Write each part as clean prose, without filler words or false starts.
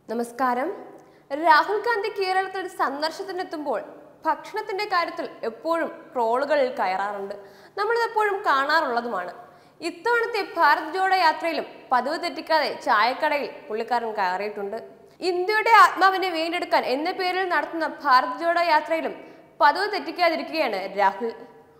നമസ്കാരം. രാഹുൽ ഗാന്ധി കേരളത്തിൽ സന്ദർശനത്തിനെത്തുമ്പോൾ ഭക്ഷണത്തിന്റെ കാര്യത്തിൽ എപ്പോഴും ട്രോളുകളിൽ കയറാറുണ്ട്. നമ്മളിതെപ്പോഴും കാണാറുള്ളതുമാണ്. ഇത്തവണത്തെ ഭാരത് ജോഡോ യാത്രയിലും പതിവ് തെറ്റിക്കാതെ ചായക്കടയിൽ പുള്ളിക്കാരൻ കയറിയിട്ടുണ്ട്. ഇന്ത്യയുടെ ആത്മാവിനെ വീണ്ടെടുക്കാൻ എന്ന പേരിൽ നടത്തുന്ന ഭാരത് ജോഡോ യാത്രയിലും പതിവ് തെറ്റിക്കാതിരിക്കുകയാണ് രാഹുൽ.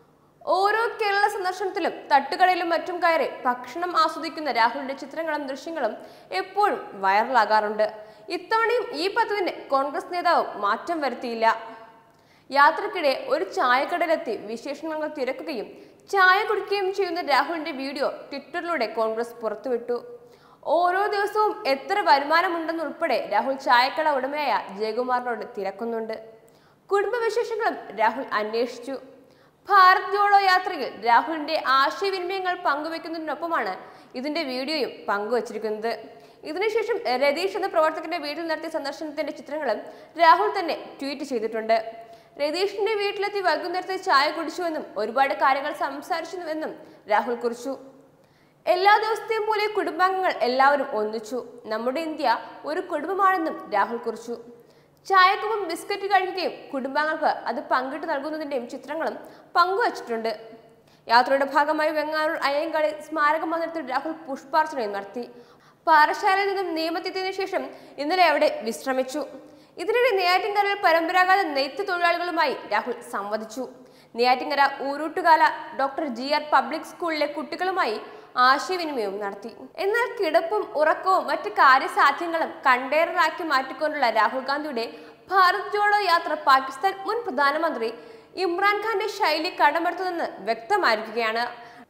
ഓരോ കേരള സന്ദർശനത്തിലും തട്ടുകടയിലും മറ്റും കയറി ഭക്ഷണം ആസ്വദിക്കുന്ന രാഹുലിന്റെ ചിത്രങ്ങളും ദൃശ്യങ്ങളും എപ്പോഴും വൈറലാകാറുണ്ട്. ഇത്തവണയും ഈ പതിവിന് കോൺഗ്രസ് നേതാവ് മാറ്റം വരുത്തിയില്ല. യാത്രക്കിടെ ഒരു ചായക്കടയിലെത്തി വിശേഷണങ്ങൾ തിരക്കുകയും ചായ കുടിക്കുകയും ചെയ്യുന്ന രാഹുലിന്റെ വീഡിയോ ട്വിറ്ററിലൂടെ കോൺഗ്രസ് പുറത്തുവിട്ടു. ഓരോ ദിവസവും എത്ര വരുമാനമുണ്ടെന്നുൾപ്പെടെ രാഹുൽ ചായക്കട ഉടമയായ ജയകുമാറിനോട് തിരക്കുന്നുണ്ട്. കുടുംബവിശേഷങ്ങളും രാഹുൽ അന്വേഷിച്ചു. ഭാരത് ജോഡോ യാത്രയിൽ രാഹുലിന്റെ ആശയവിനിമയങ്ങൾ പങ്കുവെക്കുന്നതിനൊപ്പമാണ് ഇതിന്റെ വീഡിയോയും പങ്കുവച്ചിരിക്കുന്നത്. ഇതിനുശേഷം രതീഷ് എന്ന പ്രവർത്തകന്റെ വീട്ടിൽ നടത്തിയ സന്ദർശനത്തിന്റെ ചിത്രങ്ങളും രാഹുൽ തന്നെ ട്വീറ്റ് ചെയ്തിട്ടുണ്ട്. രതീഷിന്റെ വീട്ടിലെത്തി വൈകുന്നേരത്തെ ചായ കുടിച്ചുവെന്നും ഒരുപാട് കാര്യങ്ങൾ സംസാരിച്ചുവെന്നും രാഹുൽ കുറിച്ചു. എല്ലാ ദിവസത്തെയും പോലെ കുടുംബാംഗങ്ങൾ എല്ലാവരും ഒന്നിച്ചു. നമ്മുടെ ഇന്ത്യ ഒരു കുടുംബമാണെന്നും രാഹുൽ കുറിച്ചു. ചായക്കൊപ്പം ബിസ്ക്കറ്റ് കഴിക്കുകയും കുടുംബാംഗങ്ങൾക്ക് അത് പങ്കിട്ട് നൽകുന്നതിന്റെയും ചിത്രങ്ങളും പങ്കുവച്ചിട്ടുണ്ട്. യാത്രയുടെ ഭാഗമായി വെങ്ങാനൂർ അയ്യങ്കാളി സ്മാരക മന്ദിരത്തിൽ രാഹുൽ പുഷ്പാർച്ചനയും നടത്തി. പാറശാലയിൽ നിന്നും നിയമത്തെത്തിയതിനു ശേഷം ഇന്നലെ അവിടെ വിശ്രമിച്ചു. ഇതിനിടെ നെയ്യാറ്റിൻകരയിൽ പരമ്പരാഗത നെയ്ത്ത് തൊഴിലാളികളുമായി രാഹുൽ സംവദിച്ചു. Neyyattinkara Oorootukala doctor GR public സ്കൂളിലെ കുട്ടികളുമായി ആശയവിനിമയവും നടത്തി. എന്നാൽ കിടപ്പും ഉറക്കവും മറ്റ് കാര്യസാധ്യങ്ങളും കണ്ടെയ്നറാക്കി മാറ്റിക്കൊണ്ടുള്ള രാഹുൽ ഗാന്ധിയുടെ ഭാരത് ജോഡോ യാത്ര പാകിസ്ഥാൻ മുൻ പ്രധാനമന്ത്രി ഇമ്രാൻഖാന്റെ ശൈലി കടമെടുത്തതെന്ന് വ്യക്തമായിരിക്കുകയാണ്.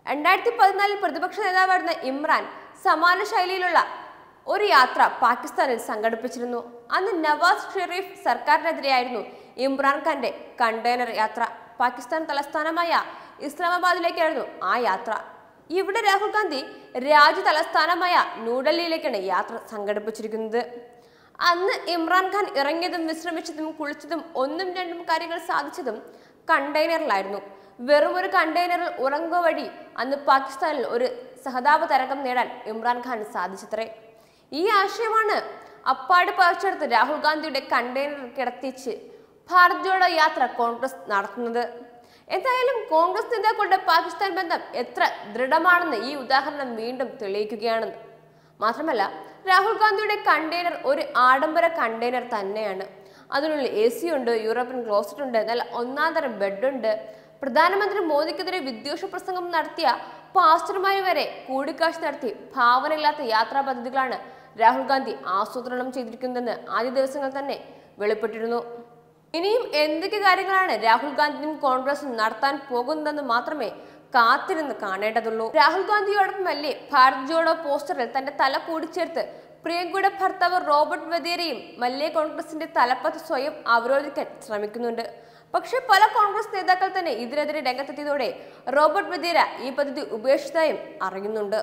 2014 പ്രതിപക്ഷ നേതാവായിരുന്ന ഇമ്രാൻ സമാന ശൈലിയിലുള്ള ഒരു യാത്ര പാകിസ്ഥാനിൽ സംഘടിപ്പിച്ചിരുന്നു. അന്ന് നവാസ് ഷെരീഫ് സർക്കാരിനെതിരെയായിരുന്നു ഇമ്രാൻഖാന്റെ കണ്ടെയ്നർ യാത്ര. പാകിസ്ഥാൻ തലസ്ഥാനമായ ഇസ്ലാമാബാദിലേക്കായിരുന്നു ആ യാത്ര. ഇവിടെ രാഹുൽ ഗാന്ധി രാജ്യ തലസ്ഥാനമായ ന്യൂഡൽഹിയിലേക്കാണ് യാത്ര സംഘടിപ്പിച്ചിരിക്കുന്നത്. അന്ന് ഇമ്രാൻഖാൻ ഇറങ്ങിയതും വിശ്രമിച്ചതും കുളിച്ചതും ഒന്നും രണ്ടും കാര്യങ്ങൾ സാധിച്ചതും കണ്ടെയ്നറിലായിരുന്നു. വെറും ഒരു കണ്ടെയ്നറിൽ ഉറങ്ങുക വഴി അന്ന് പാകിസ്ഥാനിൽ ഒരു സഹതാപ തരംഗം നേടാൻ ഇമ്രാൻഖാൻ സാധിച്ചത്രേ. ഈ ആശയമാണ് അപ്പാട് പറിച്ചെടുത്ത് രാഹുൽ ഗാന്ധിയുടെ കണ്ടെയ്നർ കിടത്തിച്ച് ഭാരത് ജോഡോ യാത്ര കോൺഗ്രസ് നടത്തുന്നത്. എന്തായാലും കോൺഗ്രസ് നേതാക്കളുടെ പാകിസ്ഥാൻ ബന്ധം എത്ര ദൃഢമാണെന്ന് ഈ ഉദാഹരണം വീണ്ടും തെളിയിക്കുകയാണെന്ന്. മാത്രമല്ല, രാഹുൽ ഗാന്ധിയുടെ കണ്ടെയ്നർ ഒരു ആഡംബര കണ്ടെയ്നർ തന്നെയാണ്. അതിനുള്ളിൽ AC ഉണ്ട്, യൂറോപ്യൻ ക്ലോസറ്റ് ഉണ്ട്, നല്ല ഒന്നാം തരം ബെഡുണ്ട്. പ്രധാനമന്ത്രി മോദിക്കെതിരെ വിദ്വേഷ പ്രസംഗം നടത്തിയ പാസ്റ്റർമാര് വരെ കൂടിക്കാഴ്ച നടത്തി ഭാവനയില്ലാത്ത യാത്രാ പദ്ധതികളാണ് രാഹുൽ ഗാന്ധി ആസൂത്രണം ചെയ്തിരിക്കുന്നതെന്ന് ആദ്യ ദിവസങ്ങൾ തന്നെ വെളിപ്പെട്ടിരുന്നു. ഇനിയും എന്തൊക്കെ കാര്യങ്ങളാണ് രാഹുൽ ഗാന്ധിയും കോൺഗ്രസും നടത്താൻ പോകുന്നതെന്ന് മാത്രമേ കാത്തിരുന്ന് കാണേണ്ടതുള്ളൂ. രാഹുൽ ഗാന്ധിയോടൊപ്പമല്ലേ ഭാരത് ജോഡോ പോസ്റ്ററിൽ തന്റെ തല കൂടിച്ചേർത്ത് പ്രിയങ്കയുടെ ഭർത്താവ് റോബർട്ട് വധേരയും മല്യ കോൺഗ്രസിന്റെ തലപ്പത്ത് സ്വയം അവരോധിക്കാൻ ശ്രമിക്കുന്നുണ്ട്. പക്ഷെ പല കോൺഗ്രസ് നേതാക്കൾ തന്നെ ഇതിനെതിരെ രംഗത്തെത്തിയതോടെ റോബർട്ട് വധേര ഈ പദ്ധതി ഉപേക്ഷിച്ചതായും അറിയുന്നുണ്ട്.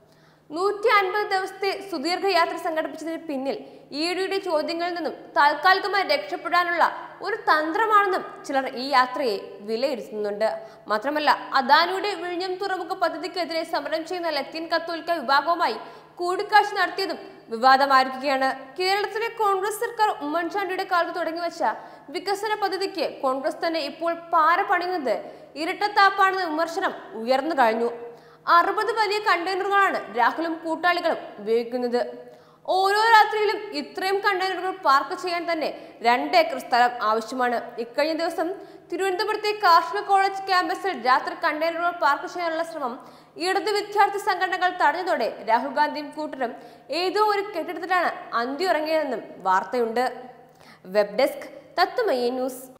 150 ദിവസത്തെ സുദീർഘ യാത്ര സംഘടിപ്പിച്ചതിന് പിന്നിൽ EDയുടെ ചോദ്യങ്ങളിൽ നിന്നും താൽക്കാലികമായി രക്ഷപ്പെടാനുള്ള ഒരു തന്ത്രമാണെന്നും ചിലർ ഈ യാത്രയെ വിലയിരുത്തുന്നുണ്ട്. മാത്രമല്ല, അദാനിയുടെ വിഴിഞ്ഞം തുറമുഖ പദ്ധതിക്കെതിരെ സമരം ചെയ്യുന്ന ലത്തീൻ കത്തോലിക്ക വിഭാഗവുമായി കൂടിക്കാഴ്ച നടത്തിയതും വിവാദമായിരിക്കുകയാണ്. കേരളത്തിലെ കോൺഗ്രസ് സർക്കാർ ഉമ്മൻചാണ്ടിയുടെ കാലത്ത് തുടങ്ങിവെച്ച വികസന പദ്ധതിക്ക് കോൺഗ്രസ് തന്നെ ഇപ്പോൾ പാര പണിയുന്നത് ഇരട്ടത്താപ്പാണെന്ന വിമർശനം ഉയർന്നു കഴിഞ്ഞു. 60 വലിയ കണ്ടെയ്നറുകളാണ് രാഹുലും കൂട്ടാളികളും ഉപയോഗിക്കുന്നത്. ഓരോ രാത്രിയിലും ഇത്രയും കണ്ടെയ്നറുകൾ പാർക്ക് ചെയ്യാൻ തന്നെ 2 ഏക്കർ സ്ഥലം ആവശ്യമാണ്. ഇക്കഴിഞ്ഞ ദിവസം തിരുവനന്തപുരത്തെ കാർഷിക കോളേജ് ക്യാമ്പസിൽ രാത്രി കണ്ടെയ്നറുകൾ പാർക്ക് ചെയ്യാനുള്ള ശ്രമം ഇടത് വിദ്യാർത്ഥി സംഘടനകൾ തടഞ്ഞതോടെ രാഹുൽ ഗാന്ധിയും കൂട്ടരും ഏതോ ഒരു കെട്ടിടത്തിലാണ് അന്തിയുറങ്ങിയതെന്നും വാർത്തയുണ്ട്. Web desk Tatwamayi news.